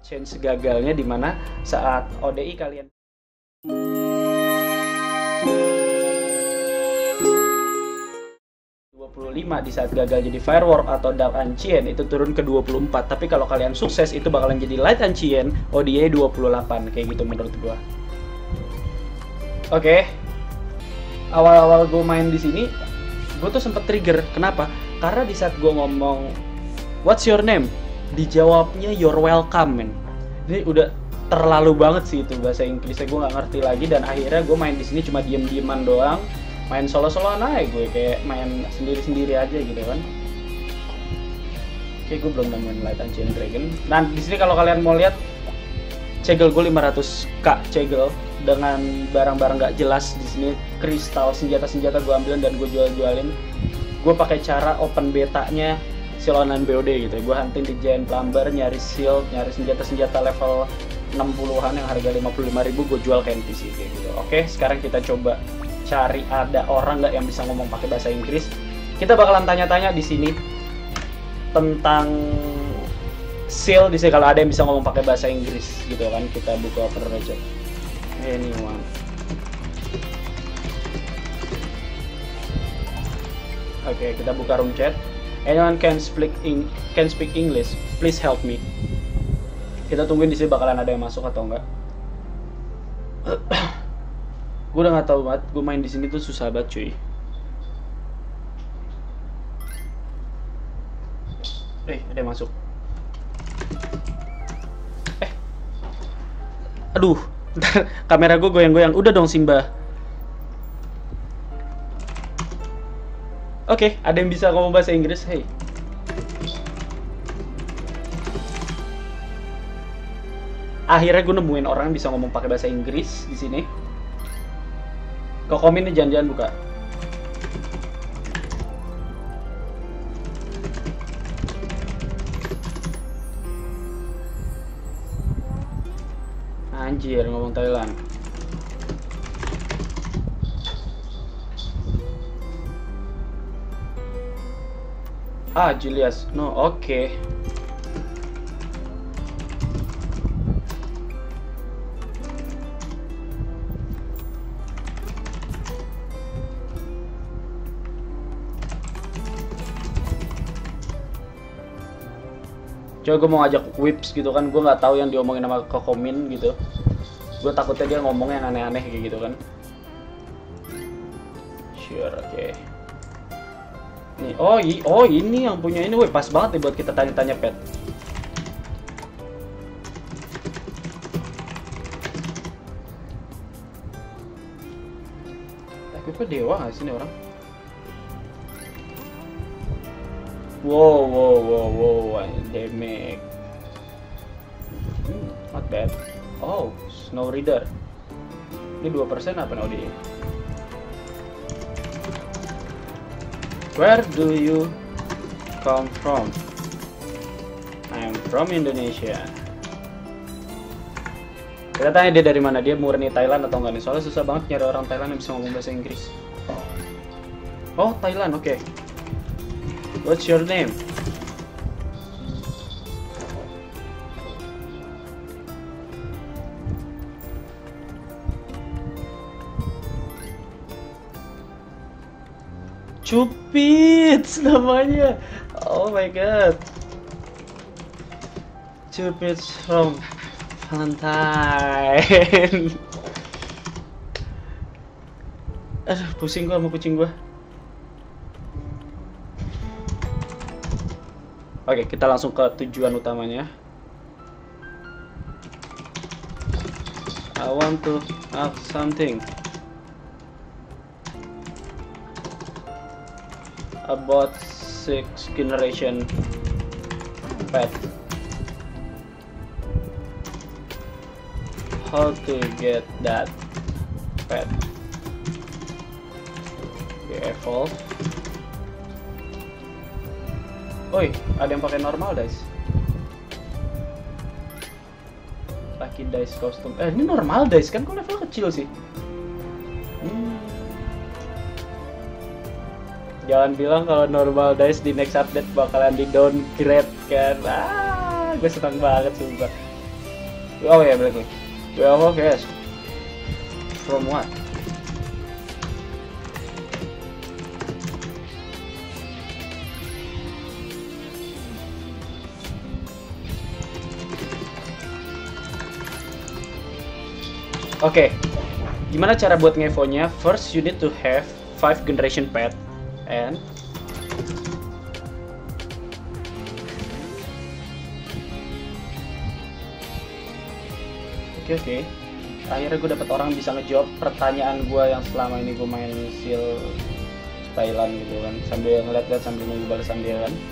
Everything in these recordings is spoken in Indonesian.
chance gagalnya dimana saat ODI kalian 25 di saat gagal jadi Firework atau Dark Ancient itu turun ke 24. Tapi kalau kalian sukses itu bakalan jadi Light Ancient ODI 28 kayak gitu menurut gua. Oke. Awal-awal gue main di sini gue tuh sempet trigger. Kenapa? Karena di saat gue ngomong "What's your name?" dijawabnya "You're welcome," men. Ini udah terlalu banget sih itu bahasa Inggrisnya, gue nggak ngerti lagi. Dan akhirnya gue main di sini cuma diem-dieman doang, main solo-soloan aja, gue kayak main sendiri-sendiri aja gitu kan. Oke, gue belum nemuin Light Ancient Dragon. Nah di sini kalau kalian mau lihat cegel gue 500k cegel dengan barang-barang nggak jelas di sini, kristal, senjata-senjata gue ambilin dan gue jual-jualin. Gue pakai cara open betanya silonan BOD gitu. Gue hunting di Giant Plumber, nyari shield, nyari senjata-senjata level 60-an yang harga 55.000 gue jual ke NPC kayak gitu. Oke, sekarang kita coba cari ada orang nggak yang bisa ngomong pakai bahasa Inggris. Kita bakalan tanya-tanya di sini tentang seal di sini, kalau ada yang bisa ngomong pakai bahasa Inggris gitu kan. Kita buka open aja. Anyone. Oke, kita buka room chat. Anyone can speak English. Please help me. Kita tungguin di sini bakalan ada yang masuk atau enggak. Gue udah nggak tahu banget. Gue main di sini tuh susah banget cuy. Ada yang masuk. Aduh, ntar kamera gue goyang-goyang. Udah dong Simba. Oke, ada yang bisa ngomong bahasa Inggris. Hey. Akhirnya gue nemuin orang yang bisa ngomong pakai bahasa Inggris di sini. Kokomin nih, jangan-jangan buka. Anjir, ngomong Thailand. Julius. No, oke. Coba gue mau ngajak Whips gitu kan, gue nggak tahu yang diomongin sama Kokomin gitu. Gue takutnya dia ngomong yang aneh-aneh kayak gitu kan. Sure, oke. Nih, oh ini yang punya ini, weh pas banget nih buat kita tanya-tanya pet. Tapi kok dewa nggak sih ini orang? Wow, damage. Not bad. Oh, Snow Reader. Ini 2% apa nih? Where do you come from? I'm from Indonesia. Kita tanya dia dari mana, dia murni Thailand atau enggak nih? Soalnya susah banget nyari orang Thailand yang bisa ngomong bahasa Inggris. Oh, Thailand, oke. What's your name? Cupits namanya. Oh my god. Cupits from Valentine. Aduh, pusing gua sama kucing gua. Oke, kita langsung ke tujuan utamanya. I want to ask something about 6th generation pet. How to get that pet? Okay, evolve. Oi, ada yang pakai normal dice. Lucky dice kostum. Ini normal dice kan? Kok level kecil sih? Jangan bilang kalau normal dice di next update bakalan di downgrade kan? Gue senang banget sumpah. Oh ya, balik lagi. Well, guys. From what? Oke, gimana cara buat ngevonya? First, you need to have 5 generation pad and Oke. Akhirnya gue dapet orang bisa ngejawab pertanyaan gue yang selama ini gue main seal Thailand gitu kan, sambil ngeliat-liat sambil nunggu balasan dia kan.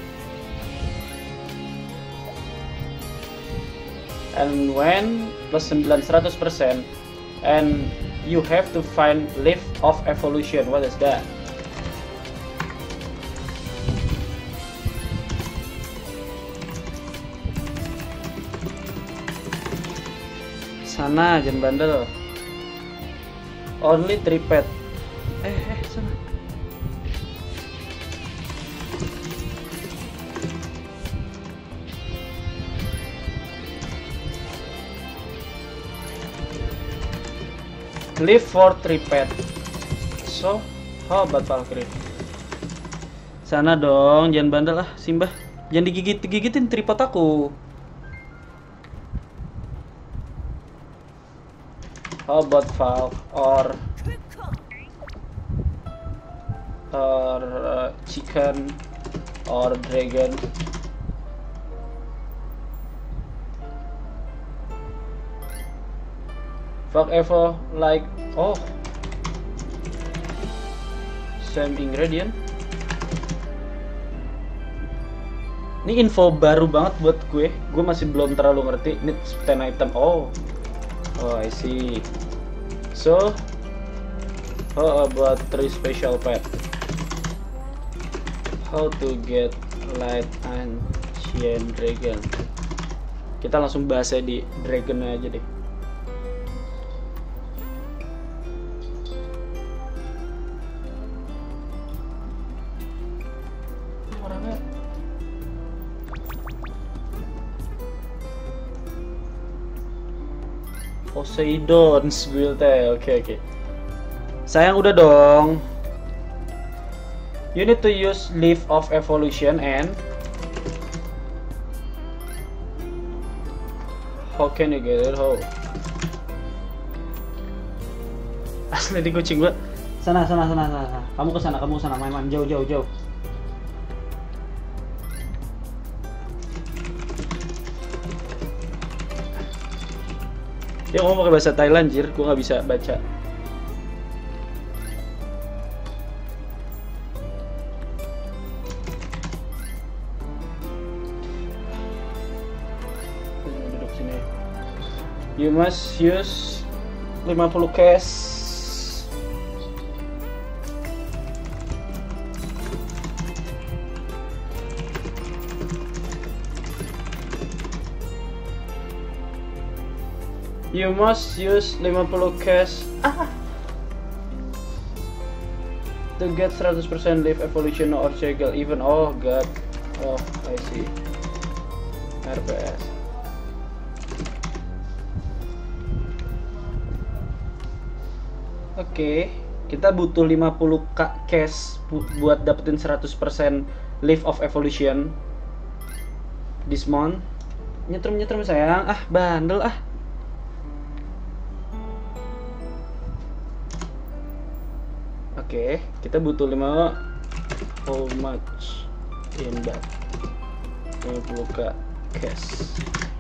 And when plus 900%, and you have to find lift of evolution. What is that? Sana, jangan bandel. Only 3 pet. Sana. Live for 3 pet. So, how about Valkyrie? Sana dong, jangan bandel lah, Simba. Jangan digigitin tripod aku. How about Valve or chicken or dragon? Fuck Evo like same ingredient. Ini info baru banget buat gue. Gue masih belum terlalu ngerti. Need 10 item. Oh, I see. So, how about 3 special pet? How to get light ancient dragon? Kita langsung bahasnya di dragon aja deh. Orangnya Poseidon's build oke. Sayang udah dong. You need to use leaf of evolution and how can you get it? How? Asli di kucing gua. Sana. Kamu ke sana, main jauh. Dia ngomong pakai bahasa Thailand, jir, gua nggak bisa baca. Duduk sini. You must use 50 cash. You must use 50 cash to get 100% live evolution or jiggle even. Oh god. Oh, I see. RPS. Oke, kita butuh 50k cash buat dapetin 100% live of evolution this month. Nyetrum sayang. Bandel Oke, kita butuh 5. How much in that? 50k cash.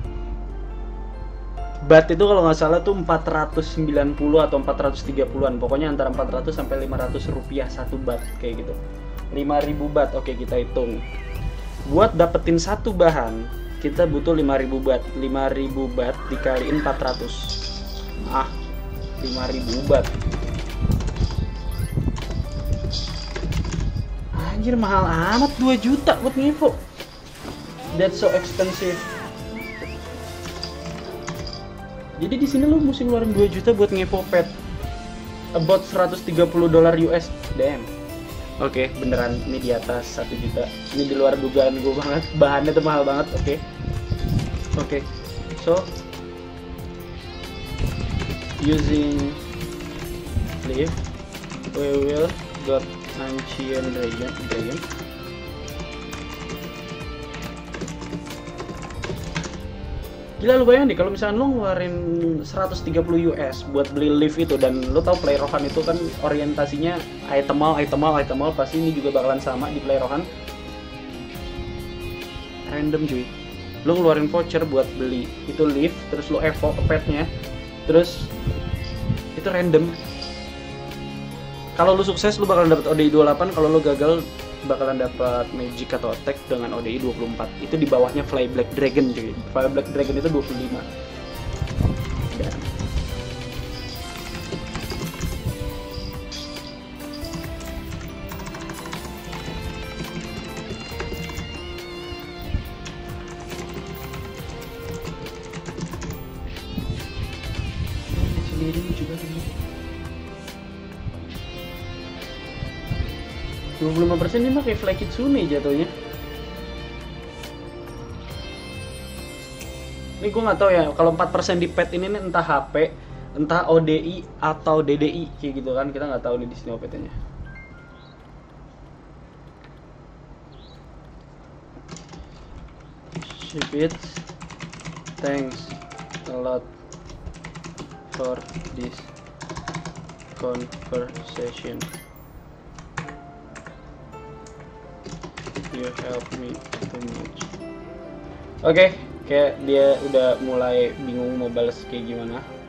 Bat itu kalau nggak salah tuh 490 atau 430-an. Pokoknya antara 400 sampai 500 rupiah satu bat kayak gitu. 5.000 bat. Oke, kita hitung. Buat dapetin satu bahan, kita butuh 5.000 bat. 5.000 bat dikaliin 400. 5.000 bat. Anjir, mahal amat, 2 juta buat ngevo. That's so expensive. Jadi di sini lu mesti ngeluarin 2 juta buat ngevo pet. About 130 dolar US. Damn. Oke, beneran ini di atas 1 juta. Ini di luar dugaan gue banget. Bahannya tuh mahal banget. Oke. So using leaf we will got ancient dragon. Gila, lu bayangin deh kalau misalnya lu ngeluarin 130 US buat beli leaf itu, dan lu tahu Play Rohan itu kan orientasinya itemal, pasti ini juga bakalan sama di Play Rohan. Random cuy. Lu ngeluarin voucher buat beli itu leaf, terus lu evo ke petnya, terus itu random. Kalau lu sukses lu bakalan dapat ODI 28, kalau lu gagal bakalan dapat magic atau attack dengan ODI 24. Itu di bawahnya Fly Black Dragon cuy. Fly Black Dragon itu 25. Dan sendiri juga ini 25% ini mah kayak Fly Kitsune jatuhnya. Ini gue nggak tahu ya, kalau 4% di pet ini nih, entah HP, entah ODI atau DDI kayak gitu kan, kita nggak tahu nih di sini OPT-nya. Ship it. Thanks a lot for this conversation. You help me too much. Oke, kayak dia udah mulai bingung mau balas kayak gimana.